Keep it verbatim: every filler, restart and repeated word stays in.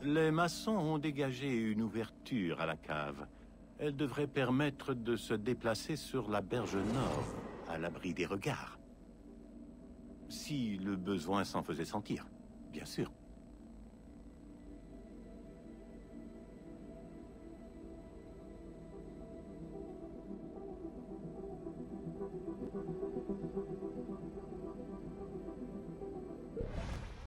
Les maçons ont dégagé une ouverture à la cave. Elle devrait permettre de se déplacer sur la berge nord, à l'abri des regards. Si le besoin s'en faisait sentir, bien sûr.